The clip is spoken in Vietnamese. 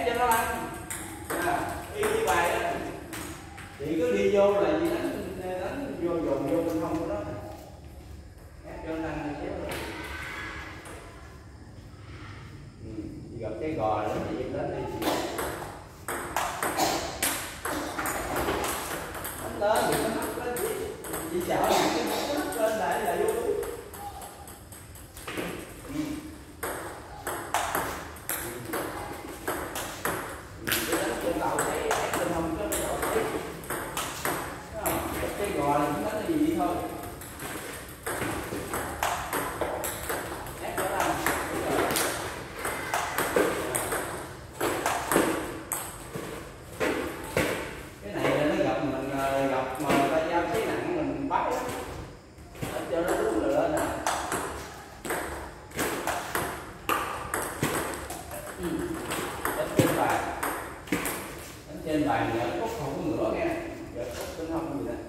cho nó lăn. Y như bài đó, chị cứ đi vô là chị đánh vô dồn vô bên hông của nó, ép cho nó lăn đi chéo rồi. Chị gặp cái gò đó chị em đến đi, đánh lên thì nó mắc lên, chị sợ là cái nó mắc lên lại là vô đúng. Cái gò là cũng đánh cái gì thôi, ép nó ra. Cái này là nó gặp mình, gặp mà ta giao cái nặng mình bắt á, cho nó đúng rồi lên nè. Đánh trên bàn, đánh trên bàn giờ cốt không có ngửa nghe, giờ cốt bên hông gì nè.